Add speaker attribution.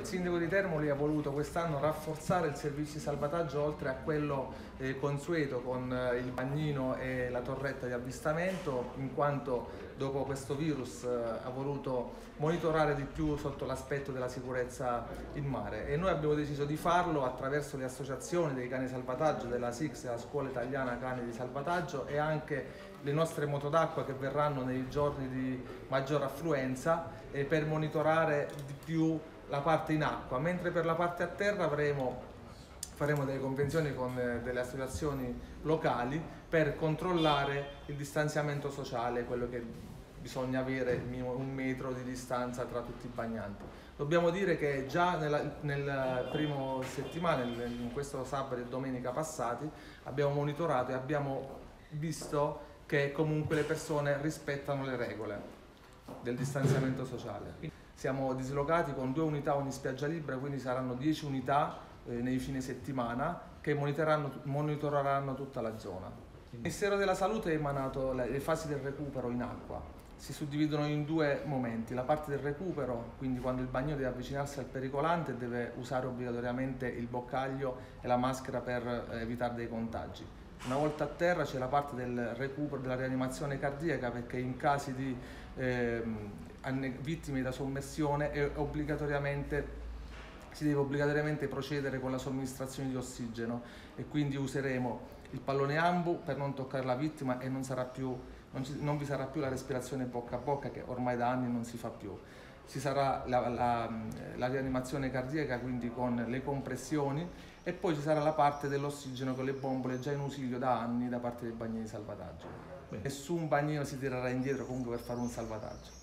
Speaker 1: sindaco di Termoli ha voluto quest'anno rafforzare il servizio di salvataggio oltre a quello consueto con il bagnino e la torretta di avvistamento, in quanto dopo questo virus ha voluto monitorare di più sotto l'aspetto della sicurezza in mare, e noi abbiamo deciso di farlo attraverso le associazioni dei cani salvataggio della SIX, la Scuola Italiana Cani di Salvataggio, e anche le nostre moto d'acqua che verranno nei giorni di maggior affluenza per monitorare di più la parte in acqua, mentre per la parte a terra faremo delle convenzioni con delle associazioni locali per controllare il distanziamento sociale, quello che bisogna avere minimo 1 metro di distanza tra tutti i bagnanti. Dobbiamo dire che già nel primo settimana, in questo sabato e domenica passati, abbiamo monitorato e abbiamo visto che comunque le persone rispettano le regole del distanziamento sociale. Siamo dislocati con 2 unità ogni spiaggia libera, quindi saranno 10 unità nei fine settimana che monitoreranno tutta la zona. Il Ministero della Salute ha emanato le fasi del recupero in acqua. Si suddividono in 2 momenti: la parte del recupero, quindi quando il bagnino deve avvicinarsi al pericolante deve usare obbligatoriamente il boccaglio e la maschera per evitare dei contagi. Una volta a terra c'è la parte del recupero, della rianimazione cardiaca, perché in casi di vittime da sommersione si deve obbligatoriamente procedere con la somministrazione di ossigeno, e quindi useremo il pallone ambu per non toccare la vittima e non vi sarà più la respirazione bocca a bocca, che ormai da anni non si fa più. Ci sarà la rianimazione cardiaca, quindi con le compressioni, e poi ci sarà la parte dell'ossigeno con le bombole già in usilio da anni da parte dei bagnini di salvataggio. Nessun bagnino si tirerà indietro comunque per fare un salvataggio.